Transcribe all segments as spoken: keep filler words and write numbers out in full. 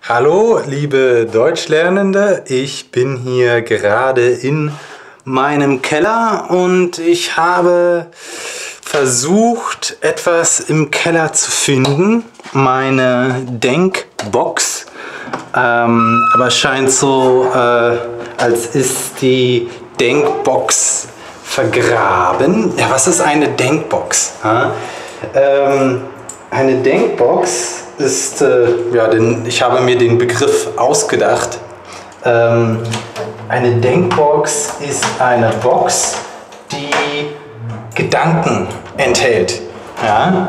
Hallo, liebe Deutschlernende, ich bin hier gerade in meinem Keller und ich habe versucht, etwas im Keller zu finden, meine Denkbox, ähm, aber es scheint so, äh, als ist die Denkbox vergraben. Ja, was ist eine Denkbox? Ja? Ähm, eine Denkbox ist, äh, ja, den, ich habe mir den Begriff ausgedacht. Ähm, eine Denkbox ist eine Box, die Gedanken enthält. Ja?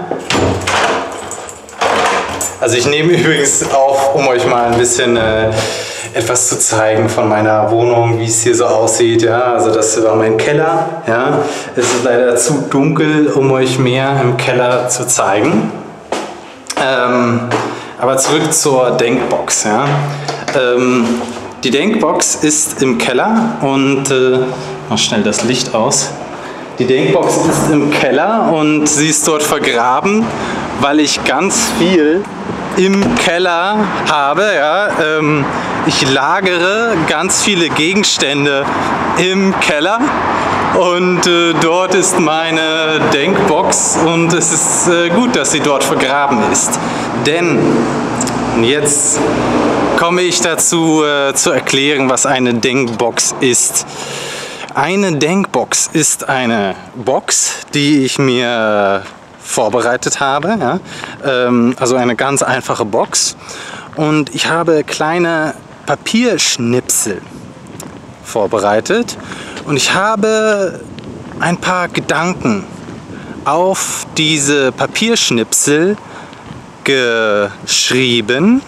Also ich nehme übrigens auf, um euch mal ein bisschen äh, etwas zu zeigen von meiner Wohnung, wie es hier so aussieht. Ja? Also das war mein Keller. Ja? Es ist leider zu dunkel, um euch mehr im Keller zu zeigen. Ähm, aber zurück zur Denkbox. Ja? Ähm, die Denkbox ist im Keller und äh, mach schnell das Licht aus. Die Denkbox ist im Keller und sie ist dort vergraben, weil ich ganz viel im Keller habe. Ja? Ähm, ich lagere ganz viele Gegenstände im Keller. Und äh, dort ist meine Denkbox und es ist äh, gut, dass sie dort vergraben ist. Denn jetzt komme ich dazu äh, zu erklären, was eine Denkbox ist. Eine Denkbox ist eine Box, die ich mir vorbereitet habe. Ja? Ähm, also eine ganz einfache Box. Und ich habe kleine Papierschnipsel vorbereitet. Und ich habe ein paar Gedanken auf diese Papierschnipsel geschrieben.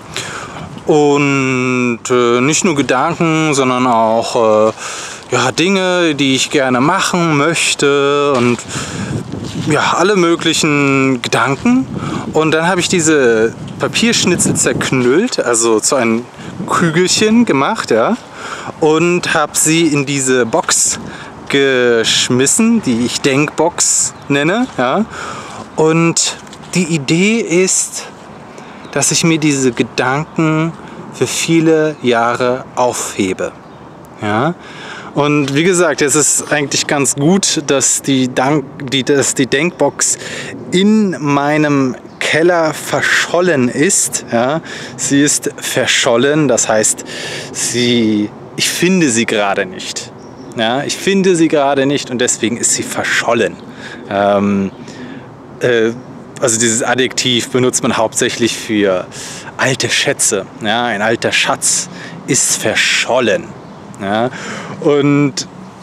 Und äh, nicht nur Gedanken, sondern auch äh, ja, Dinge, die ich gerne machen möchte und ja, alle möglichen Gedanken. Und dann habe ich diese Papierschnitzel zerknüllt, also zu einem Kügelchen gemacht, ja, und habe sie in diese Box geschmissen, die ich Denkbox nenne. Ja. Und die Idee ist, dass ich mir diese Gedanken für viele Jahre aufhebe. Ja. Und wie gesagt, es ist eigentlich ganz gut, dass die, Dank, die, dass die Denkbox in meinem Keller verschollen ist. Ja. Sie ist verschollen, das heißt, sie, ich finde sie gerade nicht. Ja. Ich finde sie gerade nicht und deswegen ist sie verschollen. Ähm, äh, also dieses Adjektiv benutzt man hauptsächlich für alte Schätze. Ja. Ein alter Schatz ist verschollen. Ja, und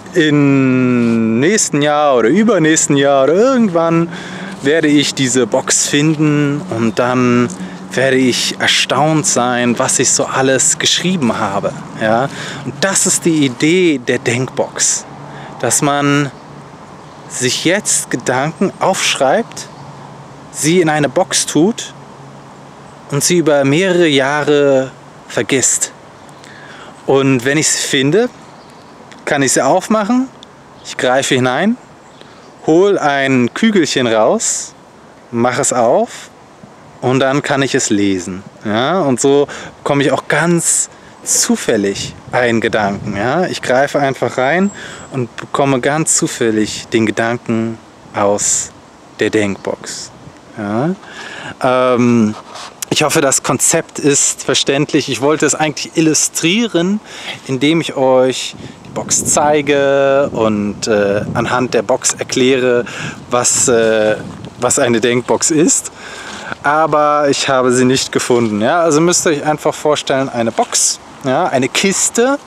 im nächsten Jahr oder übernächsten Jahr oder irgendwann werde ich diese Box finden und dann werde ich erstaunt sein, was ich so alles geschrieben habe. Ja, und das ist die Idee der Denkbox, dass man sich jetzt Gedanken aufschreibt, sie in eine Box tut und sie über mehrere Jahre vergisst. Und wenn ich sie finde, kann ich sie aufmachen, ich greife hinein, hole ein Kügelchen raus, mache es auf und dann kann ich es lesen. Ja? Und so bekomme ich auch ganz zufällig einen Gedanken. Ja? Ich greife einfach rein und bekomme ganz zufällig den Gedanken aus der Denkbox. Ja? Ähm, Ich hoffe, das Konzept ist verständlich. Ich wollte es eigentlich illustrieren, indem ich euch die Box zeige und äh, anhand der Box erkläre, was, äh, was eine Denkbox ist. Aber ich habe sie nicht gefunden. Ja? Also müsst ihr euch einfach vorstellen, eine Box, ja? Eine Kiste.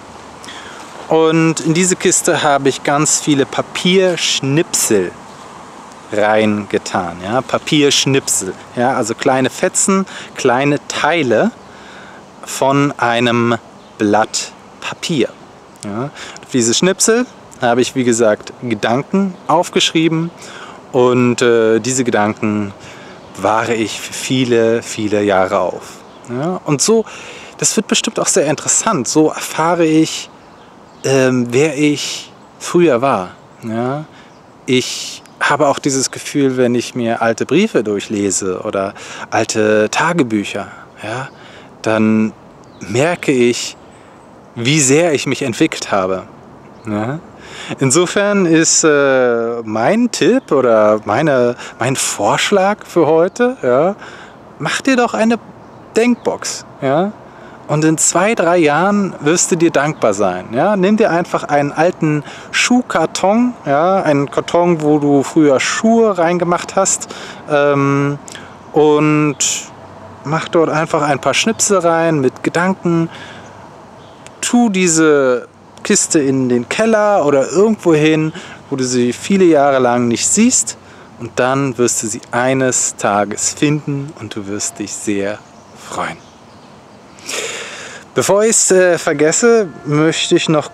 Und in diese Kiste habe ich ganz viele Papierschnipsel reingetan, ja, Papierschnipsel, ja, also kleine Fetzen, kleine Teile von einem Blatt Papier. Ja. Auf diese Schnipsel habe ich, wie gesagt, Gedanken aufgeschrieben und äh, diese Gedanken wahre ich für viele, viele Jahre auf. Ja. Und so, das wird bestimmt auch sehr interessant, so erfahre ich, ähm, wer ich früher war. Ja. Ich habe auch dieses Gefühl, wenn ich mir alte Briefe durchlese oder alte Tagebücher, ja, dann merke ich, wie sehr ich mich entwickelt habe. Ja? Insofern ist äh, mein Tipp oder meine, mein Vorschlag für heute, ja, mach dir doch eine Denkbox. Ja? Und in zwei, drei Jahren wirst du dir dankbar sein. Ja? Nimm dir einfach einen alten Schuhkarton, ja? Einen Karton, wo du früher Schuhe reingemacht hast, ähm, und mach dort einfach ein paar Schnipsel rein mit Gedanken. Tu diese Kiste in den Keller oder irgendwo hin, wo du sie viele Jahre lang nicht siehst, und dann wirst du sie eines Tages finden und du wirst dich sehr freuen. Bevor ich es äh, vergesse, möchte ich noch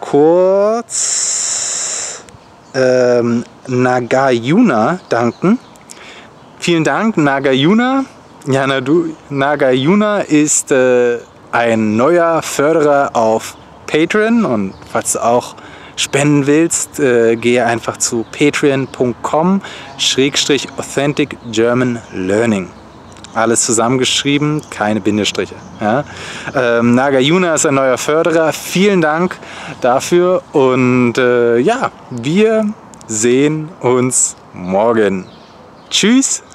kurz ähm, Nagayuna danken. Vielen Dank, Nagayuna. Ja, Nagayuna ist äh, ein neuer Förderer auf Patreon, und falls du auch spenden willst, äh, gehe einfach zu patreon punkt com Schrägstrich Authentic German Learning. Alles zusammengeschrieben, keine Bindestriche. Ja? Ähm, Nagayuna ist ein neuer Förderer. Vielen Dank dafür, und äh, ja, wir sehen uns morgen. Tschüss!